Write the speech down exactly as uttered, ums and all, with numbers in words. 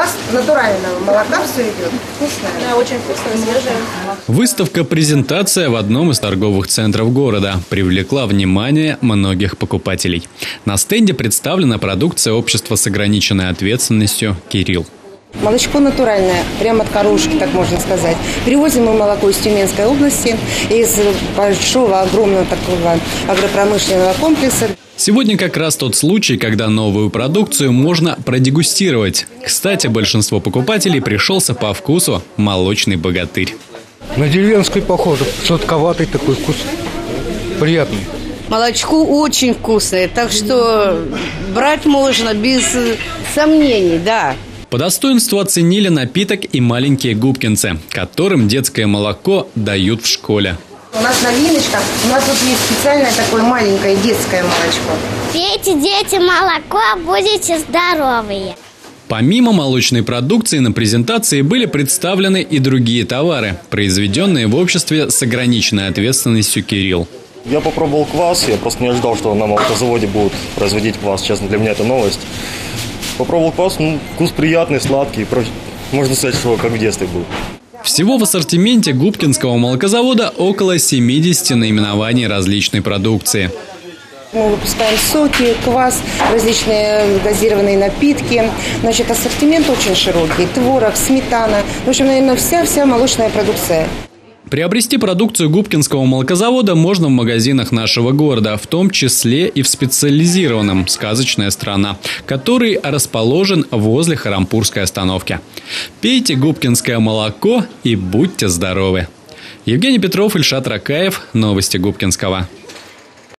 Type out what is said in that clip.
квас натурального молока все идет. Вкусное. Да, очень вкусное, свежее. Выставка-презентация в одном из торговых центров города привлекла внимание многих покупателей. На стенде представлена продукция общества с ограниченной ответственностью «Кирилл». Молочко натуральное, прямо от коровушки, так можно сказать. Привозим мы молоко из Тюменской области, из большого, огромного такого агропромышленного комплекса. Сегодня как раз тот случай, когда новую продукцию можно продегустировать. Кстати, большинство покупателей пришелся по вкусу молочный богатырь. На деревенской похоже, сладковатый такой вкус, приятный. Молочко очень вкусное, так что брать можно без сомнений, да. По достоинству оценили напиток и маленькие губкинцы, которым детское молоко дают в школе. У нас новиночка, у нас вот есть специальное такое маленькое детское молочко. Пейте, дети, молоко, будете здоровые. Помимо молочной продукции на презентации были представлены и другие товары, произведенные в обществе с ограниченной ответственностью «Кирилл». Я попробовал квас, я просто не ожидал, что на молокозаводе будут производить квас. Честно, для меня это новость. Попробовал квас, ну, вкус приятный, сладкий, можно сказать, что как в детстве был. Всего в ассортименте Губкинского молокозавода около семидесяти наименований различной продукции. Мы выпускаем соки, квас, различные газированные напитки. Значит, ассортимент очень широкий. Творог, сметана. В общем, наверное, вся-вся молочная продукция. Приобрести продукцию Губкинского молокозавода можно в магазинах нашего города, в том числе и в специализированном «Сказочная страна», который расположен возле Харампурской остановки. Пейте губкинское молоко и будьте здоровы. Евгений Петров, Ильшат Ракаев. Новости Губкинского.